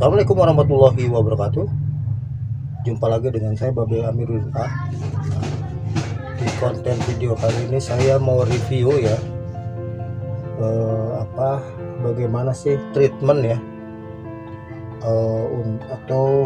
Assalamualaikum warahmatullahi wabarakatuh. Jumpa lagi dengan saya Babe Amirul A. Di konten video kali ini saya mau review ya, bagaimana sih treatment ya, atau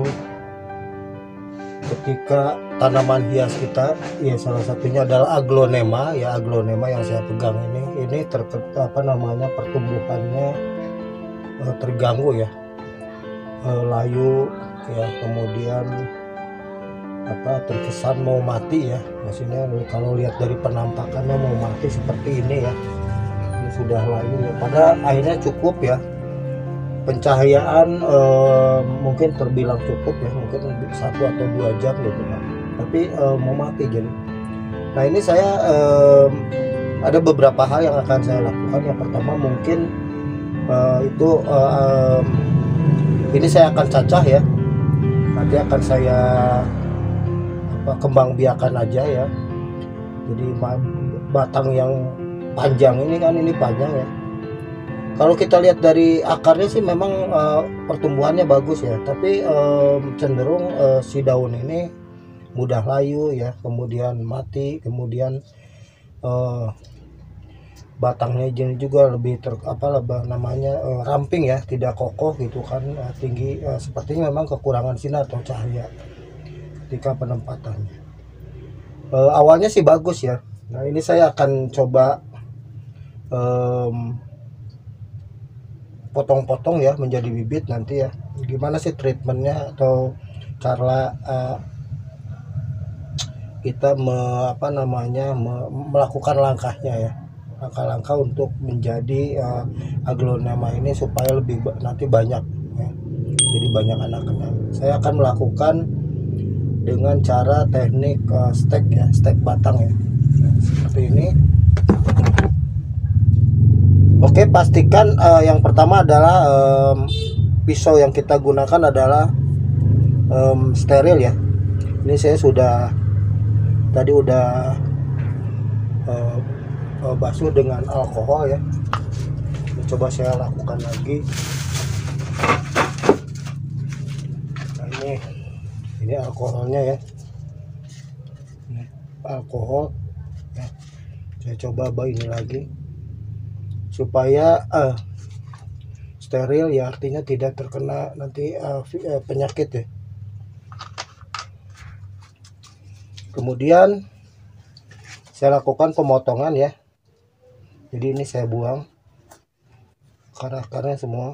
ketika tanaman hias kita ya, salah satunya adalah aglonema ya. Aglonema yang saya pegang ini pertumbuhannya terganggu ya, layu ya, kemudian terkesan mau mati ya. Maksudnya kalau lihat dari penampakannya mau mati seperti ini ya, ini sudah layu ya. Pada akhirnya cukup ya, pencahayaan mungkin terbilang cukup ya, mungkin 1 atau 2 jam gitu kan, tapi mau mati jadi. Nah ini saya ada beberapa hal yang akan saya lakukan. Yang pertama mungkin ini saya akan cacah ya, nanti akan saya kembang biakan aja ya. Jadi batang yang panjang ini kan, ini panjang ya. Kalau kita lihat dari akarnya sih memang pertumbuhannya bagus ya, tapi cenderung si daun ini mudah layu ya, kemudian mati, kemudian batangnya juga lebih ramping ya, tidak kokoh gitu kan, tinggi. Sepertinya memang kekurangan sinar atau cahaya ketika penempatannya. Awalnya sih bagus ya. Nah ini saya akan coba potong-potong ya menjadi bibit nanti ya. Gimana sih treatmentnya atau cara kita melakukan langkahnya ya, langkah-langkah untuk menjadi aglonema ini supaya lebih nanti banyak ya, jadi banyak anaknya. Saya akan melakukan dengan cara teknik stek ya, stek batang ya, seperti ini. Oke, pastikan yang pertama adalah pisau yang kita gunakan adalah steril ya. Ini saya tadi udah basuh dengan alkohol ya. Coba saya lakukan lagi. Nah, ini alkoholnya ya, ini alkohol ya. Saya coba ini lagi supaya steril ya, artinya tidak terkena nanti penyakit ya. Kemudian saya lakukan pemotongan ya. Jadi ini saya buang akar-akarnya semua.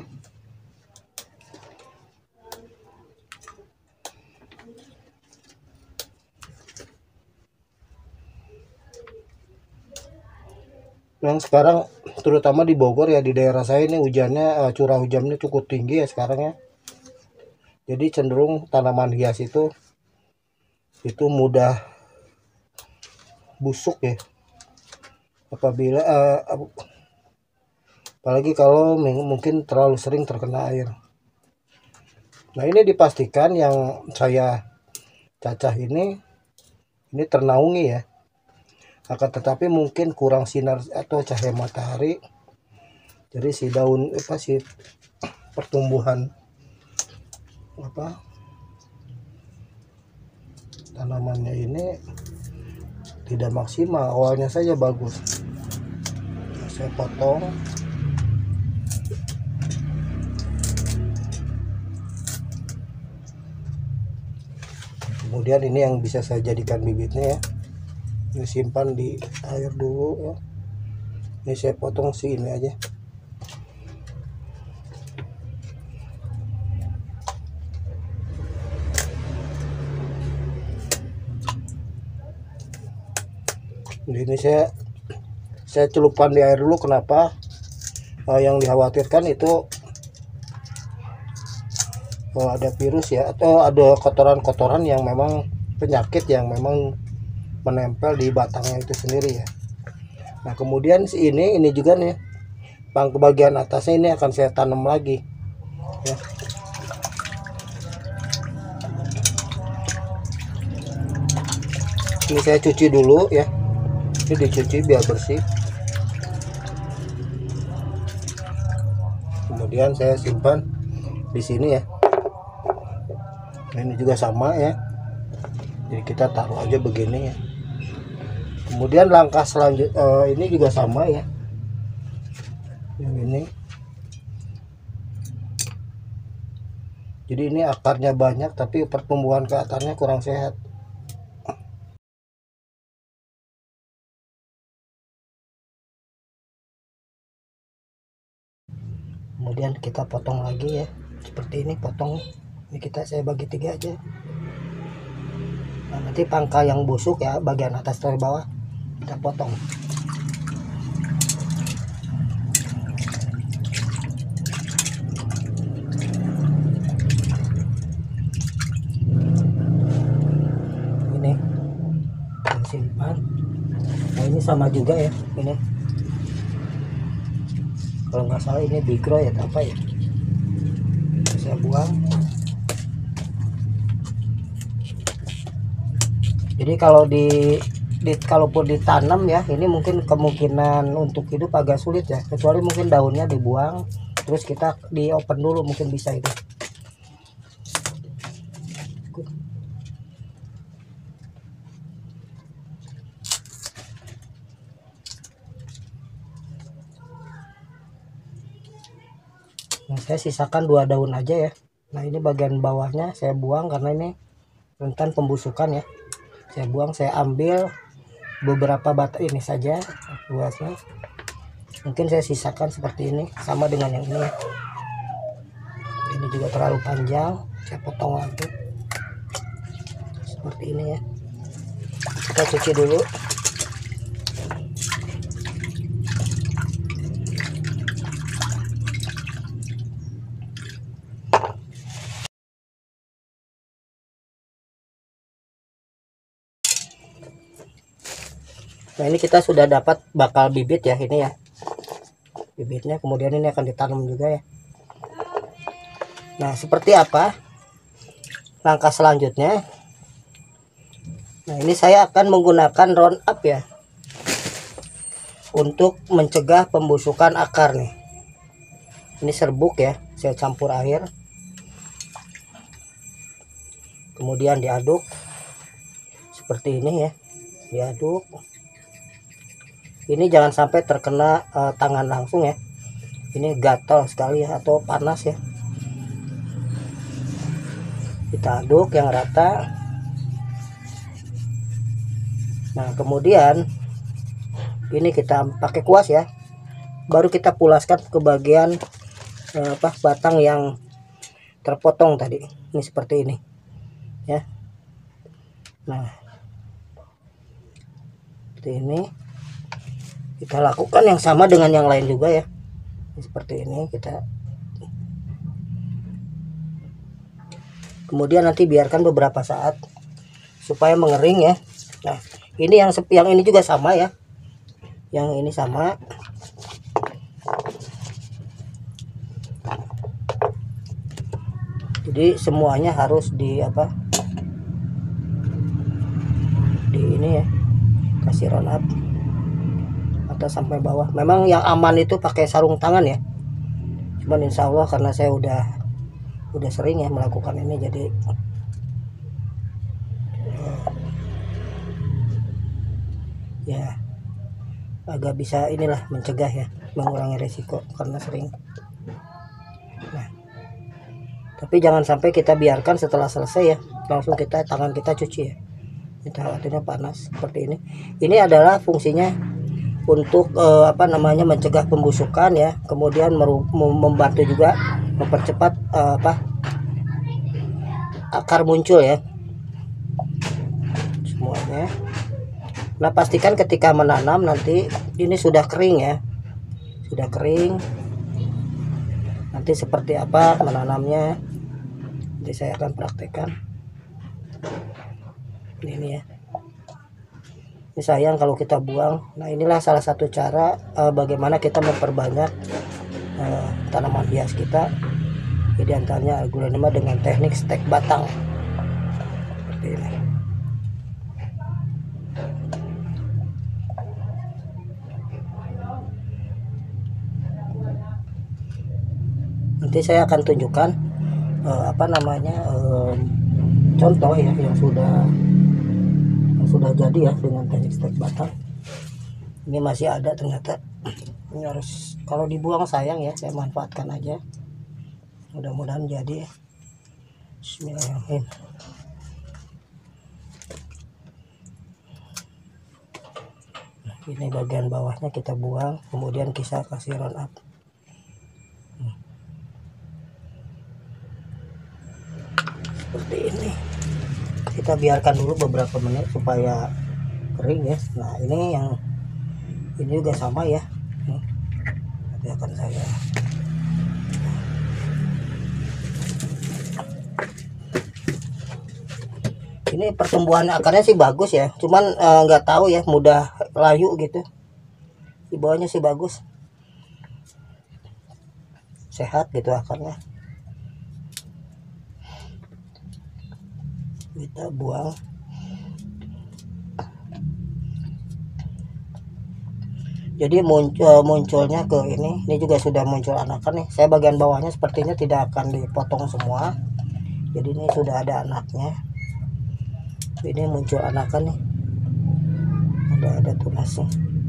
Yang sekarang terutama di Bogor ya, di daerah saya ini hujannya, curah hujannya cukup tinggi ya sekarang ya. Jadi cenderung tanaman hias itu mudah busuk ya, apabila apalagi kalau mungkin terlalu sering terkena air. Nah ini dipastikan yang saya cacah ini ternaungi ya, akan tetapi mungkin kurang sinar atau cahaya matahari. Jadi si daun si pertumbuhan tanamannya ini tidak maksimal. Awalnya saja bagus. Nah, saya potong. Kemudian ini yang bisa saya jadikan bibitnya ya. Ini simpan di air dulu ya. Ini saya potong ini aja. Ini saya celupkan di air dulu. Kenapa? Yang dikhawatirkan itu ada virus ya, atau ada kotoran-kotoran yang memang penyakit yang memang menempel di batangnya itu sendiri ya. Nah kemudian ini juga nih, ke bagian atasnya ini akan saya tanam lagi ya. Ini saya cuci dulu ya, ini dicuci biar bersih. Kemudian saya simpan di sini ya. Nah, ini juga sama ya, jadi kita taruh aja begini ya. Kemudian langkah selanjutnya ini juga sama ya, yang ini. Jadi ini akarnya banyak tapi pertumbuhan ke akarnya kurang sehat. Kemudian kita potong lagi ya, seperti ini potong. Ini saya bagi 3 aja. Nah, nanti pangkal yang busuk ya, bagian atas dan bawah kita potong. Ini simpan. Nah, ini sama juga ya, ini kalau nggak salah ini bigro ya, apa ya, saya buang. Jadi kalau kalaupun ditanam ya, ini mungkin kemungkinan untuk hidup agak sulit ya, kecuali mungkin daunnya dibuang terus kita di open dulu, mungkin bisa itu. Nah, saya sisakan 2 daun aja ya. Nah, ini bagian bawahnya saya buang karena ini rentan pembusukan ya. Saya buang, saya ambil beberapa batang ini saja luasnya. Mungkin saya sisakan seperti ini, sama dengan yang ini. Ini juga terlalu panjang, saya potong lagi seperti ini ya. Kita cuci dulu. Nah, ini kita sudah dapat bakal bibit ya, ini ya bibitnya. Kemudian ini akan ditanam juga ya. Nah, seperti apa langkah selanjutnya? Nah, ini saya akan menggunakan Roundup ya, untuk mencegah pembusukan akar nih. Ini serbuk ya, saya campur air, kemudian diaduk seperti ini ya, diaduk. Ini jangan sampai terkena tangan langsung ya, ini gatal sekali ya, atau panas ya. Kita aduk yang rata. Nah, kemudian ini kita pakai kuas ya, baru kita pulaskan ke bagian batang yang terpotong tadi. Ini seperti ini ya. Nah, seperti ini kita lakukan yang sama dengan yang lain juga ya. Seperti ini kita. Kemudian nanti biarkan beberapa saat supaya mengering ya. Nah, ini yang ini juga sama ya. Yang ini sama. Jadi semuanya harus di ini ya, kasih Roundup atas sampai bawah. Memang yang aman itu pakai sarung tangan ya, cuman insya Allah karena saya udah sering ya melakukan ini, jadi ya agak bisa inilah mencegah ya, mengurangi resiko karena sering. Nah, tapi jangan sampai kita biarkan setelah selesai ya, langsung tangan kita cuci ya, kita khawatirnya panas seperti ini. Ini adalah fungsinya untuk mencegah pembusukan ya, kemudian membantu juga mempercepat akar muncul ya semuanya. Nah, pastikan ketika menanam nanti ini sudah kering ya, sudah kering. Nanti seperti apa menanamnya, nanti saya akan praktekkan. Ini ya, ini sayang kalau kita buang. Nah, inilah salah satu cara bagaimana kita memperbanyak tanaman hias kita. Jadi antaranya Aglaonema dengan teknik stek batang seperti ini. Nanti saya akan tunjukkan contoh ya yang sudah jadi ya dengan teknik stek batang. Ini masih ada ternyata. Ini harus, kalau dibuang sayang ya, saya manfaatkan aja. Mudah-mudahan jadi. Bismillahirrahmanirrahim. Ini bagian bawahnya kita buang, kemudian kita kasih round up. Seperti ini. Kita biarkan dulu beberapa menit supaya kering ya. Nah ini juga sama ya. Nanti akan saya ini pertumbuhan akarnya sih bagus ya, cuman nggak tahu ya, mudah layu gitu. Di bawahnya sih bagus, sehat gitu akarnya. Kita buang. Jadi munculnya ke ini juga sudah muncul anakan nih. Saya bagian bawahnya sepertinya tidak akan dipotong semua, jadi ini sudah ada anaknya. Ini muncul anakan nih, ada tunasnya.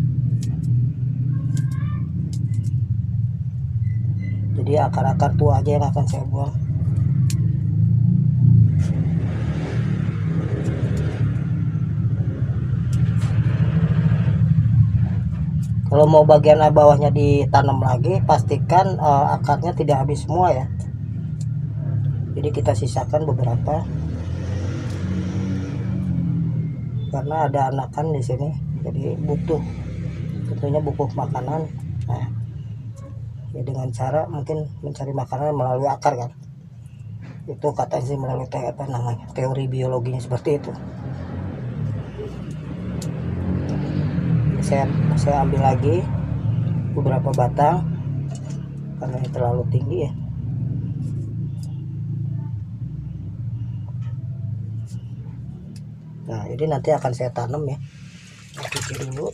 Jadi akar-akar tua aja yang akan saya buang. Kalau mau bagian bawahnya ditanam lagi, pastikan akarnya tidak habis semua ya. Jadi kita sisakan beberapa, karena ada anakan di sini, jadi tentunya butuh makanan. Nah, ya dengan cara mungkin mencari makanan melalui akar kan. Itu katanya sih melalui teori biologinya seperti itu. Saya ambil lagi beberapa batang karena ini terlalu tinggi ya. Nah ini nanti akan saya tanam ya. Cuci dulu.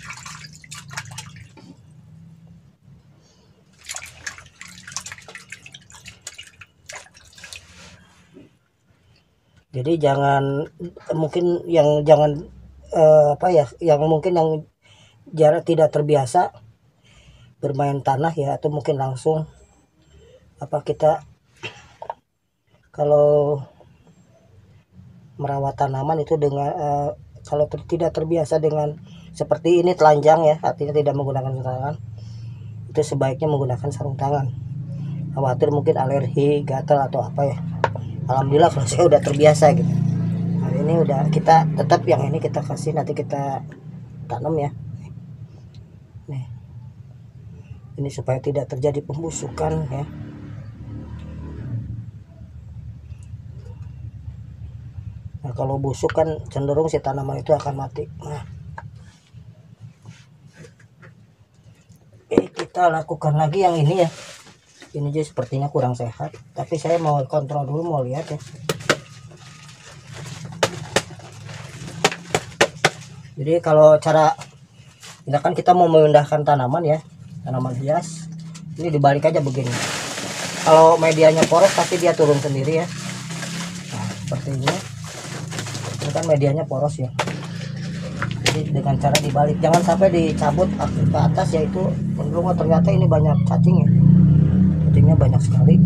Jadi jangan jarak tidak terbiasa bermain tanah ya, atau mungkin langsung kita kalau merawat tanaman itu dengan kalau tidak terbiasa dengan seperti ini telanjang ya, artinya tidak menggunakan sarung tangan, itu sebaiknya menggunakan sarung tangan. Khawatir mungkin alergi, gatal atau apa ya. Alhamdulillah kalau saya udah terbiasa gitu. Nah, ini udah, kita tetap yang ini kita kasih, nanti kita tanam ya. Nih. Ini supaya tidak terjadi pembusukan ya. Nah, kalau busuk kan cenderung si tanaman itu akan mati. Nah, kita lakukan lagi yang ini ya. Ini juga sepertinya kurang sehat, tapi saya mau kontrol dulu, mau lihat ya. Jadi kalau cara, misalkan kita mau memindahkan tanaman ya, tanaman hias, ini dibalik aja begini. Kalau medianya poros pasti dia turun sendiri ya. Nah, seperti ini kan medianya poros ya. Jadi dengan cara dibalik, jangan sampai dicabut ke atas, yaitu menurut ternyata ini banyak cacing ya. Cacingnya banyak sekali.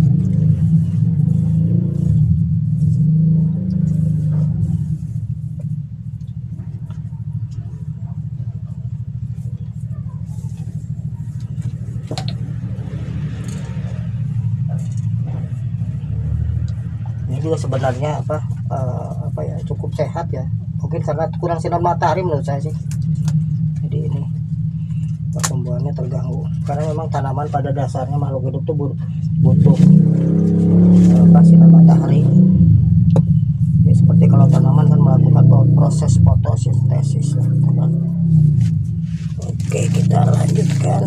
Ini juga sebenarnya cukup sehat ya, mungkin karena kurang sinar matahari menurut saya sih. Jadi ini pertumbuhannya terganggu, karena memang tanaman pada dasarnya makhluk hidup tuh butuh sinar matahari ya, seperti kalau tanaman kan melakukan proses fotosintesis gitu kan. Oke, kita lanjutkan.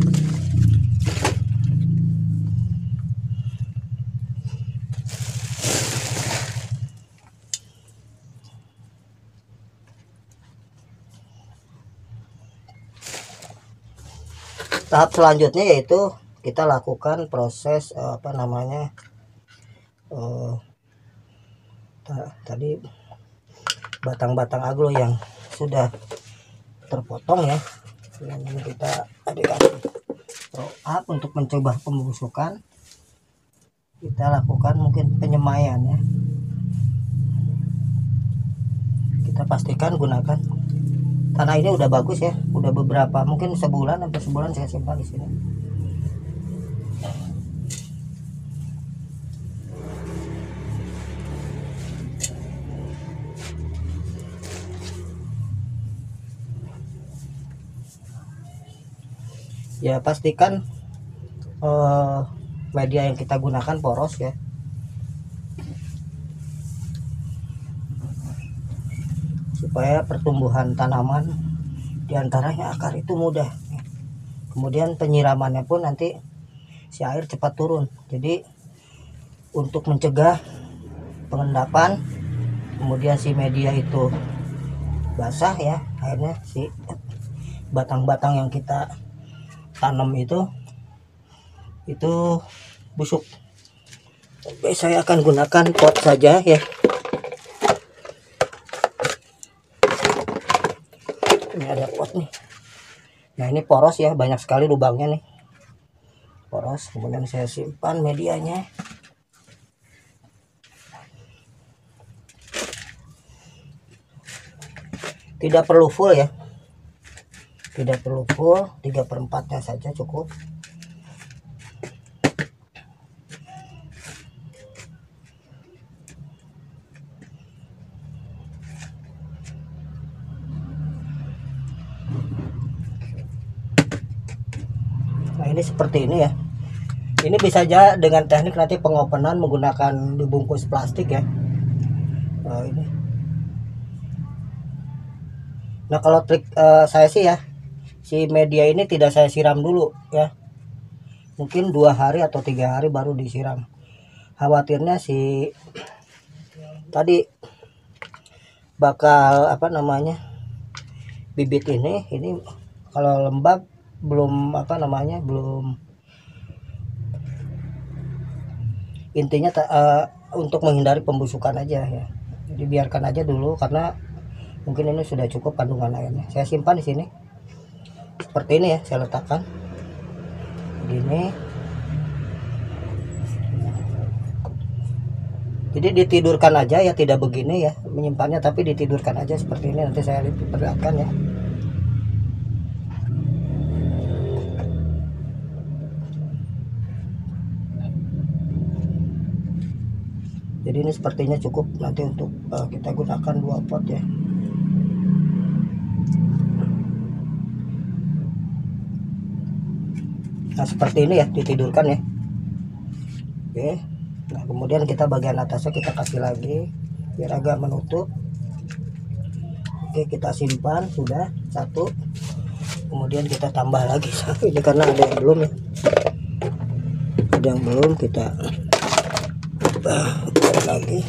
Tahap selanjutnya yaitu kita lakukan proses Tadi batang-batang aglo yang sudah terpotong ya, yang ini kita adik-adik roll up untuk mencoba pembusukan. Kita lakukan mungkin penyemaian ya. Kita pastikan gunakan tanah ini udah bagus ya, udah beberapa, mungkin sebulan sampai sebulan saya simpan di sini. Ya pastikan media yang kita gunakan poros ya, supaya pertumbuhan tanaman diantaranya akar itu mudah. Kemudian penyiramannya pun nanti si air cepat turun, jadi untuk mencegah pengendapan, kemudian si media itu basah ya, akhirnya si batang-batang yang kita tanam itu busuk. Oke, saya akan gunakan pot saja ya. Ini ada pot nih. Nah ini poros ya, banyak sekali lubangnya nih, poros. Kemudian saya simpan medianya. Tidak perlu full ya, tidak perlu full, 3/4-nya saja cukup. Nah ini seperti ini ya. Ini bisa aja dengan teknik nanti pengopenan menggunakan dibungkus plastik ya. Ini. Nah kalau trik saya sih ya, si media ini tidak saya siram dulu ya, mungkin 2 hari atau 3 hari baru disiram. Khawatirnya si tadi bakal apa namanya, bibit ini kalau lembab, belum apa namanya, belum, intinya untuk menghindari pembusukan aja ya. Jadi biarkan aja dulu, karena mungkin ini sudah cukup kandungan airnya. Saya simpan di sini seperti ini ya, saya letakkan begini. Jadi ditidurkan aja ya, tidak begini ya menyimpannya, tapi ditidurkan aja seperti ini. Nanti saya perlihatkan ya. Jadi ini sepertinya cukup nanti untuk kita gunakan 2 pot ya. Nah seperti ini ya, ditidurkan ya. Oke. Nah kemudian kita bagian atasnya kita kasih lagi biar agak menutup. Oke, kita simpan sudah 1. Kemudian kita tambah lagi ini karena ada yang belum ya. Ada yang belum, kita lagi.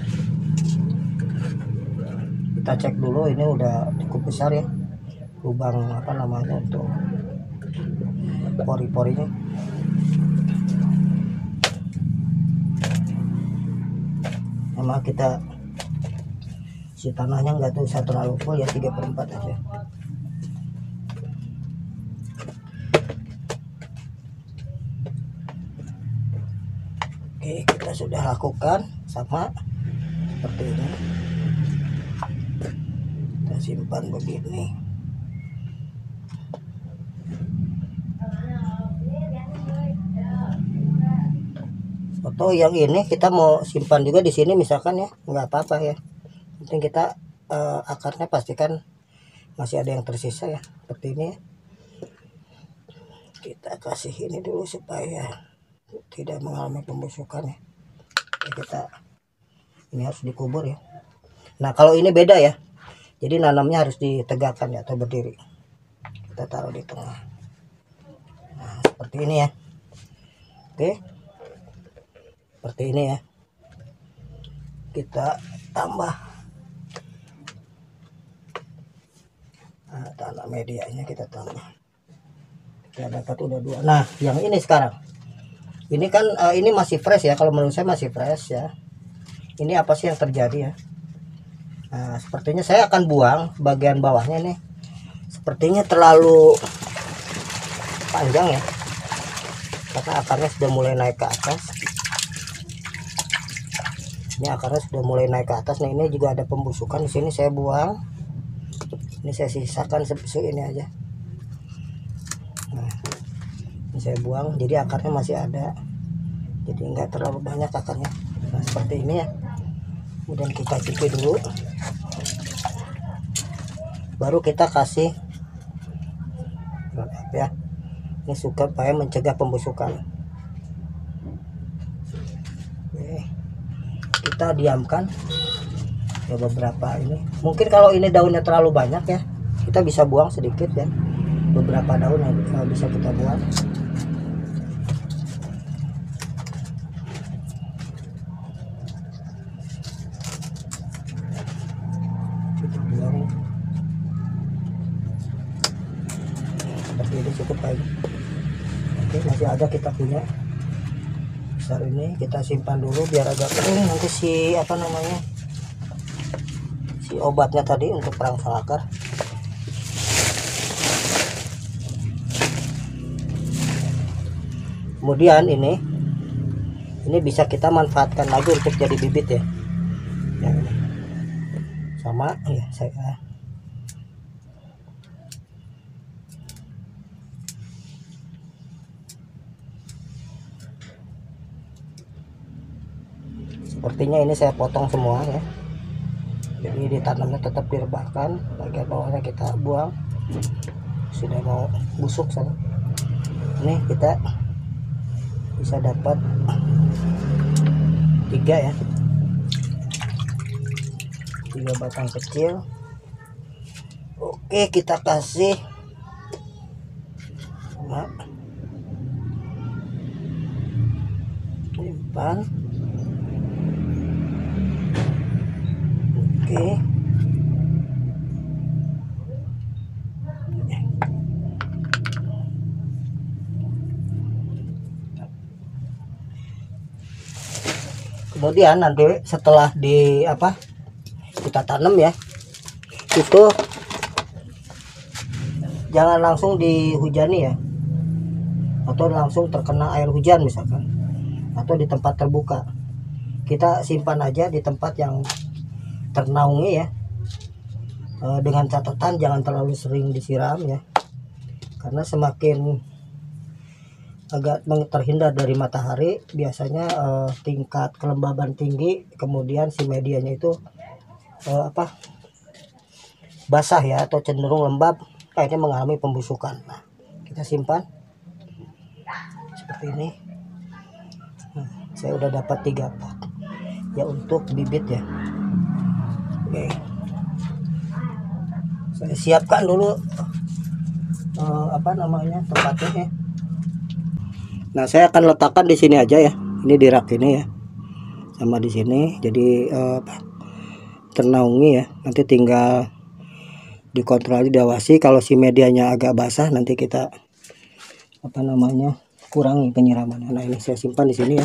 Kita cek dulu, ini udah cukup besar ya lubang apa namanya untuk pori-porinya. Memang kita si tanahnya nggak usah terlalu full ya, 3/4 aja. Oke, kita sudah lakukan sama seperti ini. Kita simpan begini. Atau yang ini kita mau simpan juga di sini misalkan ya, nggak apa-apa ya. Penting kita akarnya pastikan masih ada yang tersisa ya, seperti ini. Kita kasih ini dulu supaya tidak mengalami pembusukan ya. Kita ini harus dikubur ya. Nah kalau ini beda ya, jadi nanamnya harus ditegakkan ya, atau berdiri. Kita taruh di tengah. Nah seperti ini ya. Oke, seperti ini ya. Kita tambah tanah medianya, kita tambah. Kita dapat udah 2. Nah yang ini sekarang, ini kan ini masih fresh ya, kalau menurut saya masih fresh ya. ini apa sih yang terjadi ya. Nah, sepertinya saya akan buang bagian bawahnya nih, sepertinya terlalu panjang ya, karena akarnya sudah mulai naik ke atas. Ini akarnya sudah mulai naik ke atas. Nah, ini juga ada pembusukan di sini, saya buang. Ini saya sisakan ini aja. Nah, ini saya buang, jadi akarnya masih ada, jadi enggak terlalu banyak akarnya. Nah, seperti ini ya. Kemudian kita cuci dulu, baru kita kasih ya. Ini supaya mencegah pembusukan. Oke, kita diamkan ya beberapa ini. Mungkin kalau ini daunnya terlalu banyak ya, kita bisa buang sedikit ya, beberapa daun yang bisa kita buang. Kita buang seperti ini, cukup aja. Oke, masih ada kita punya besar ini, kita simpan dulu biar agak kering. Nanti si apa namanya, si obatnya tadi untuk perangsang akar. Kemudian ini bisa kita manfaatkan lagi untuk jadi bibit ya. Yang ini sama ya, saya sepertinya ini saya potong semua ya, jadi ditanamnya tetap direbahkan, bagian bawahnya kita buang, sudah mau busuk sana. Ini kita bisa dapat 3 ya, 3 batang kecil. Oke, kita kasih simpan. Oke, kemudian nanti setelah kita tanam ya, itu jangan langsung dihujani ya, atau langsung terkena air hujan misalkan, atau di tempat terbuka. Kita simpan aja di tempat yang ternaungi ya, dengan catatan jangan terlalu sering disiram ya, karena semakin agak terhindar dari matahari, biasanya tingkat kelembaban tinggi, kemudian si medianya itu basah ya, atau cenderung lembab, akhirnya mengalami pembusukan. Nah, kita simpan seperti ini. Saya udah dapat 3 pot ya untuk bibit ya. Oke, saya siapkan dulu tempatnya ya. Nah, saya akan letakkan di sini aja ya, ini di rak ini ya, sama di sini, jadi ternaungi ya. Nanti tinggal dikontrol, diawasi. Kalau si medianya agak basah, nanti kita kurangi penyiraman. Nah, ini saya simpan di sini ya.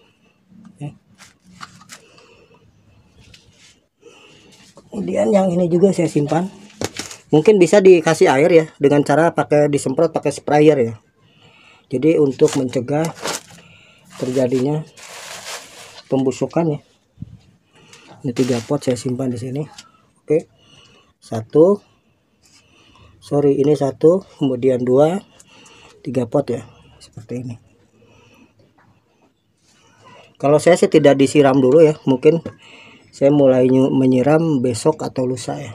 Kemudian yang ini juga saya simpan. Mungkin bisa dikasih air ya, dengan cara disemprot pakai sprayer ya. Jadi untuk mencegah terjadinya pembusukan ya. Ini 3 pot saya simpan di sini. Oke, ini 1, kemudian 2, 3 pot ya, seperti ini. Kalau saya sih tidak disiram dulu ya, mungkin saya mulai menyiram besok atau lusa ya.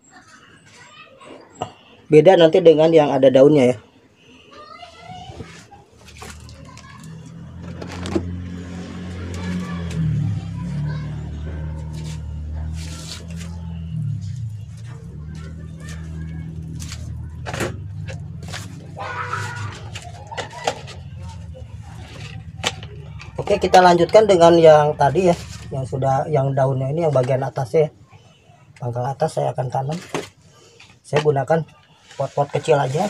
Beda nanti dengan yang ada daunnya ya. Oke, kita lanjutkan dengan yang tadi ya, yang daunnya ini, yang bagian atasnya, pangkal atas saya akan tanam. Saya gunakan pot-pot kecil aja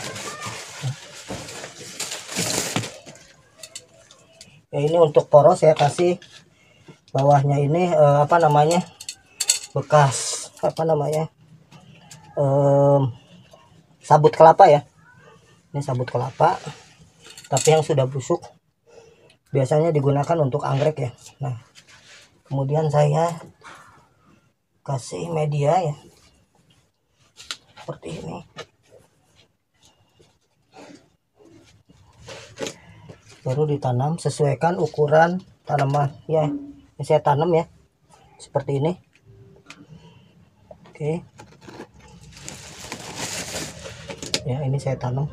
ya. Ini untuk poros saya kasih Bawahnya ini apa namanya, bekas apa namanya, sabut kelapa ya. Ini sabut kelapa, tapi yang sudah busuk, biasanya digunakan untuk anggrek ya. Nah, kemudian saya kasih media ya, seperti ini. Baru ditanam, sesuaikan ukuran tanaman ya. Ini saya tanam ya, seperti ini. Oke ya, ini saya tanam.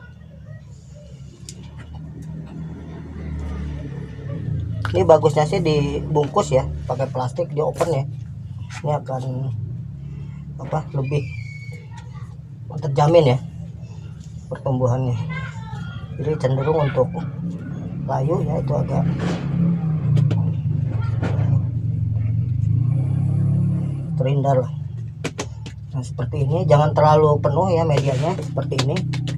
Ini bagusnya sih dibungkus ya, pakai plastik, di open ya. Ini akan apa, lebih terjamin ya pertumbuhannya. Jadi cenderung untuk layu ya, itu agak terhindar lah. Nah, seperti ini, jangan terlalu penuh ya medianya, seperti ini.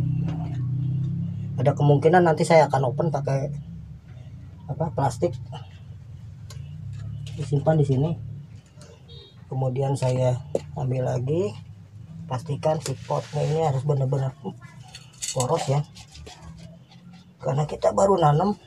Ada kemungkinan nanti saya akan open pakai apa, plastik, disimpan di sini. Kemudian saya ambil lagi, pastikan si potnya ini harus benar-benar poros ya, karena kita baru nanam.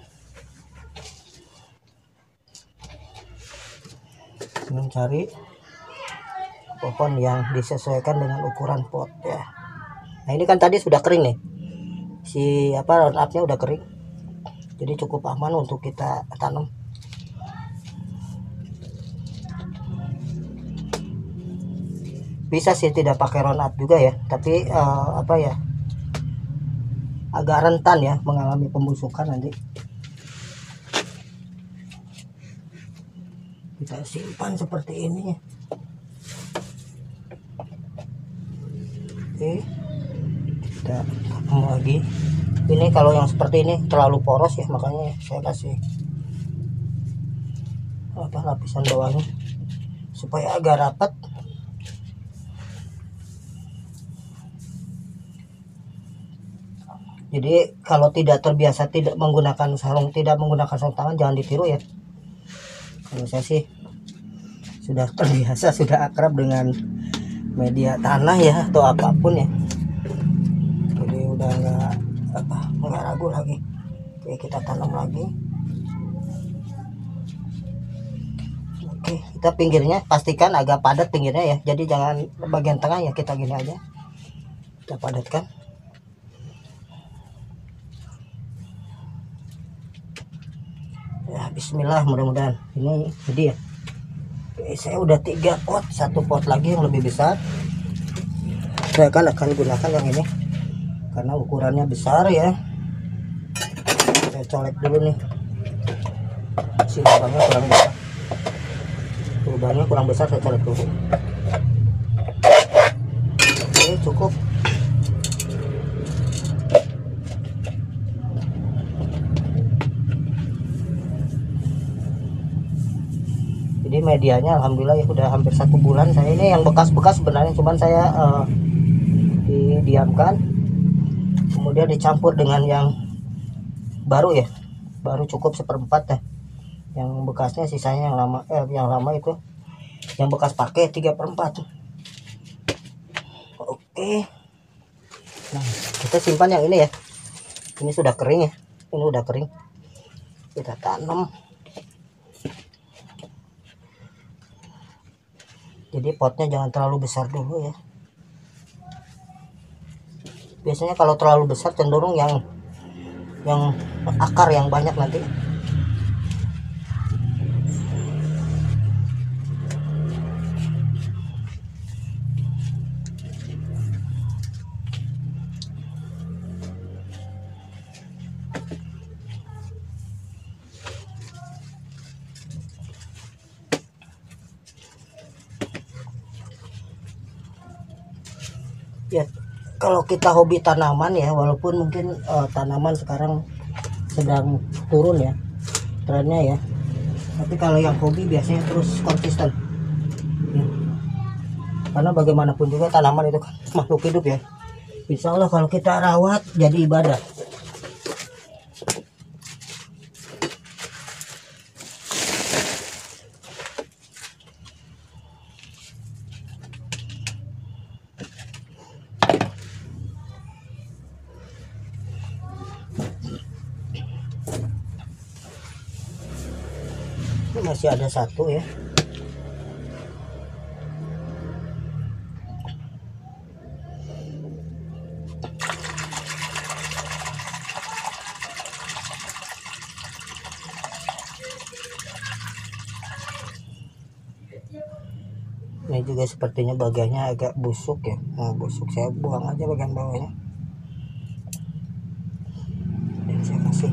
Mencari pohon yang disesuaikan dengan ukuran pot ya. Nah, ini kan tadi sudah kering nih, si apa, round up-nya udah kering, jadi cukup aman untuk kita tanam. Bisa sih tidak pakai round up juga ya, tapi apa ya, agak rentan ya mengalami pembusukan nanti. Kita simpan seperti ini. Oke, kita tampung lagi. Ini kalau yang seperti ini terlalu poros ya, makanya saya kasih apa, lapisan bawahnya supaya agak rapat. Jadi kalau tidak terbiasa tidak menggunakan sarung tangan, jangan ditiru ya. Kalau saya sih sudah terbiasa, sudah akrab dengan media tanah ya, atau apapun ya, jadi udah nggak ragu lagi. Oke, kita tanam lagi. Oke, kita pinggirnya pastikan agak padat pinggirnya ya, jadi jangan bagian tengah ya, kita gini aja, kita padatkan. Ya, bismillah, mudah-mudahan ini jadi ya. Oke, saya udah 3 pot, 1 pot lagi yang lebih besar. Saya akan gunakan yang ini karena ukurannya besar ya. Saya colek dulu nih, si lubangnya kurang besar. Lubangnya kurang besar, saya colek dulu. Oke, cukup. Jadi medianya alhamdulillah ya udah hampir 1 bulan. Saya ini yang bekas-bekas sebenarnya, cuman saya didiamkan, kemudian dicampur dengan yang baru ya, baru cukup 1/4 ya. Yang bekasnya sisanya yang lama itu, yang bekas pakai 3/4. Oke, nah kita simpan yang ini ya, ini sudah kering ya, ini udah kering, kita tanam. Jadi potnya jangan terlalu besar dulu ya. Biasanya kalau terlalu besar cenderung yang akar yang banyak nanti. Ya, kalau kita hobi tanaman ya, walaupun mungkin tanaman sekarang sedang turun ya trennya ya, tapi kalau yang hobi biasanya terus konsisten ya. Karena bagaimanapun juga tanaman itu kan makhluk hidup ya. Insya Allah kalau kita rawat jadi ibadah. Ini masih ada satu ya. Ini juga sepertinya bagiannya agak busuk ya. Nah, busuk, saya buang aja bagian bawahnya. Dan saya kasih.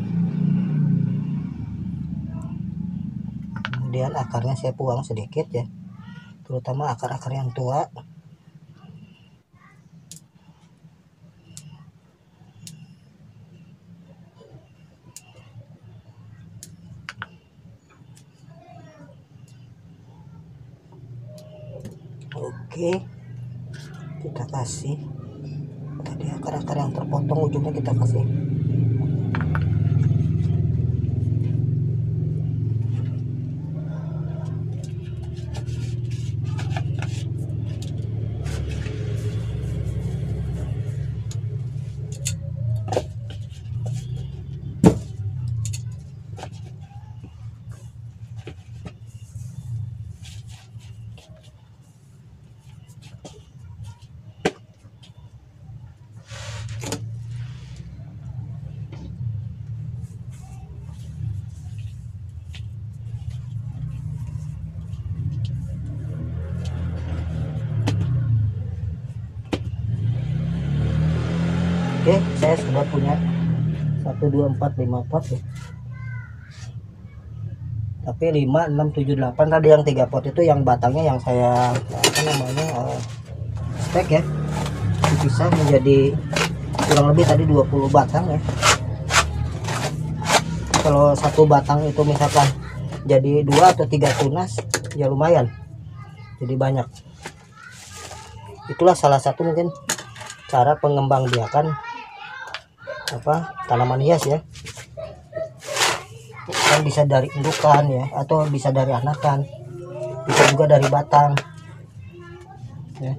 Kemudian akarnya saya buang sedikit ya, terutama akar-akar yang tua. Oke, kita kasih tadi akar-akar yang terpotong, ujungnya kita kasih. Oke, saya sudah punya 1, 2, 4, 5 pot ya. Tapi 5, 6, 7, 8 tadi yang 3 pot itu yang batangnya yang saya stek ya, dipisah menjadi kurang lebih tadi 20 batang ya. Kalau satu batang itu misalkan jadi 2 atau 3 tunas ya lumayan, jadi banyak. Itulah salah satu mungkin cara pengembangbiakan tanaman hias ya. Kan bisa dari indukan ya, atau bisa dari anakan, bisa juga dari batang ya.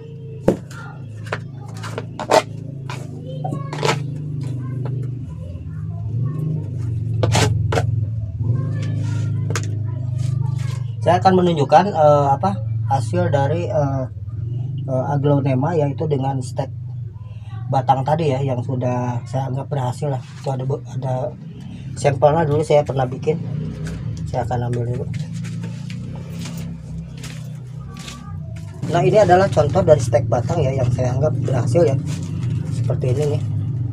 Saya akan menunjukkan hasil dari aglonema, yaitu dengan stek batang tadi ya, yang sudah saya anggap berhasil lah. Itu ada sampelnya dulu, saya pernah bikin. Saya akan ambil dulu. Nah, ini adalah contoh dari stek batang ya yang saya anggap berhasil ya. Seperti ini nih.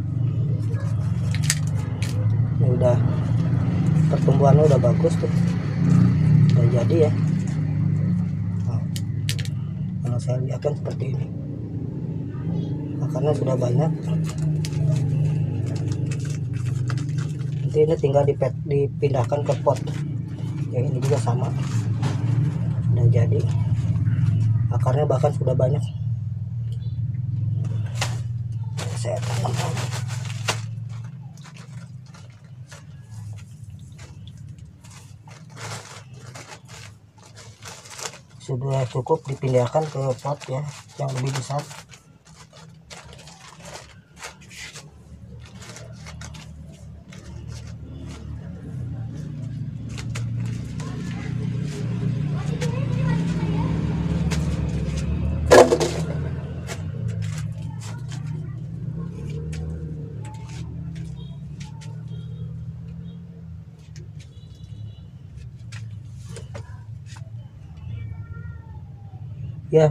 Ini udah pertumbuhannya udah bagus tuh. Udah jadi ya. Nah, kalau saya lihat kan seperti ini. Akarnya sudah banyak. Nanti ini tinggal dipindahkan ke pot. Yang ini juga sama. Udah jadi. Akarnya bahkan sudah banyak. Saya tanam lagi. Sudah cukup dipindahkan ke pot ya yang lebih besar. Ya,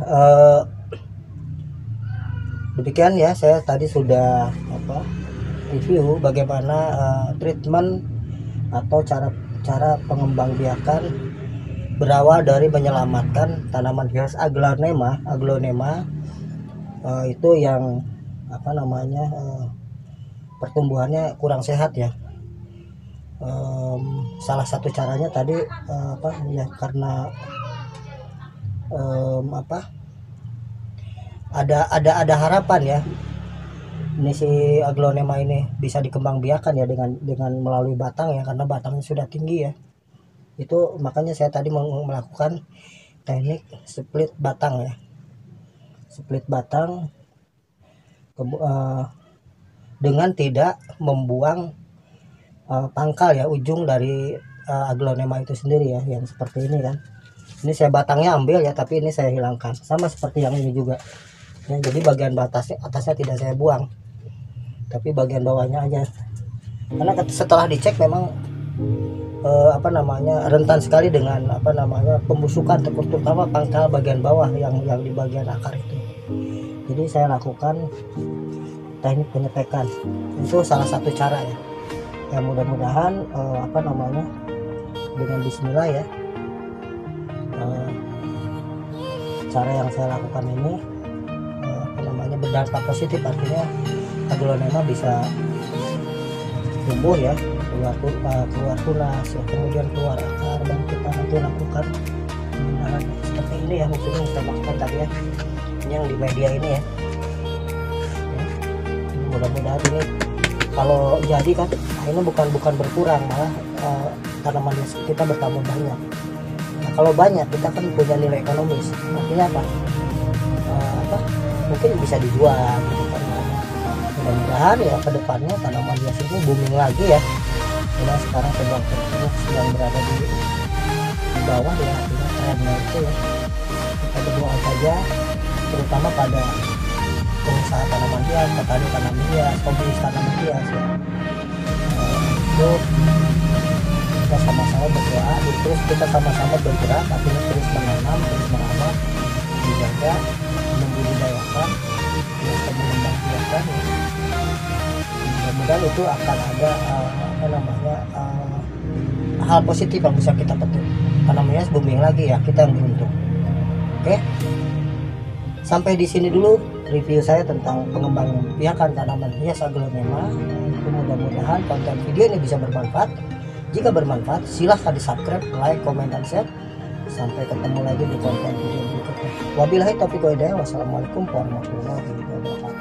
demikian ya, saya tadi sudah review bagaimana treatment atau cara pengembangbiakan berawal dari menyelamatkan tanaman hias aglonema itu yang pertumbuhannya kurang sehat ya. Salah satu caranya tadi karena ada harapan ya, ini si aglonema ini bisa dikembangbiakan ya dengan melalui batang ya, karena batangnya sudah tinggi ya. Itu makanya saya tadi melakukan teknik split batang ya, split batang dengan tidak membuang pangkal ya, ujung dari aglonema itu sendiri ya, yang seperti ini kan. Ini saya batangnya ambil ya, tapi ini saya hilangkan, sama seperti yang ini juga ya. Jadi bagian atasnya tidak saya buang, tapi bagian bawahnya aja, karena setelah dicek memang rentan sekali dengan pembusukan, terutama pangkal bagian bawah yang di bagian akar itu. Jadi saya lakukan teknik penyetekan, itu salah satu cara ya. Ya mudah-mudahan dengan bismillah ya, cara yang saya lakukan ini berdampak positif, artinya aglonema bisa tumbuh ya, keluar tunas ya, kemudian keluar akar, dan kita nanti lakukan seperti ini ya, maksudnya kita maksudkan tadi ya, ini yang di media ini ya. Mudah-mudahan ini kalau jadi kan ini bukan berkurang, malah tanaman kita bertambah banyak. Nah, kalau banyak kita kan punya nilai ekonomis, artinya apa? Mungkin bisa dijual gitu kan. Mudah-mudahan ya kedepannya tanaman hias ini booming lagi ya. Karena sekarang sedang berada di bawah ya, artinya trennya itu ya. Kita berdoa saja, terutama pada pengusaha tanaman hias, petani tanaman hias, pembeli tanaman hias ya. Untuk kita sama-sama berdoa, terus kita sama-sama bergerak, artinya terus menanam, terus merawat, dijaga, membudidayakan, mengembangbiakan ya. Mudah-mudahan itu akan ada hal positif yang bisa kita petik. Tanaman hias booming lagi ya, kita yang beruntung. Oke, sampai di sini dulu review saya tentang pengembangbiakan tanaman hias aglonema. Mudah-mudahan konten video ini bisa bermanfaat. Jika bermanfaat, silahkan di subscribe, like, komen, dan share. Sampai ketemu lagi di konten video berikutnya. Wabillahi taufiq wal hidayah. Wassalamualaikum warahmatullahi wabarakatuh.